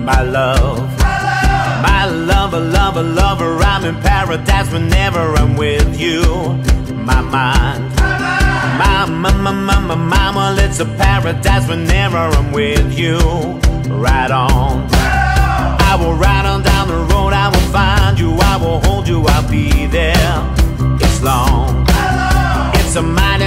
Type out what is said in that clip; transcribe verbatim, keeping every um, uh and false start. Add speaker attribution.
Speaker 1: My love, my lover, lover, lover, I'm in paradise whenever I'm with you. My mind, my mama, mama, mama, it's a paradise whenever I'm with you. Right on. I will ride on down the road, I will find you, I will hold you, I'll be there. It's long, it's a mighty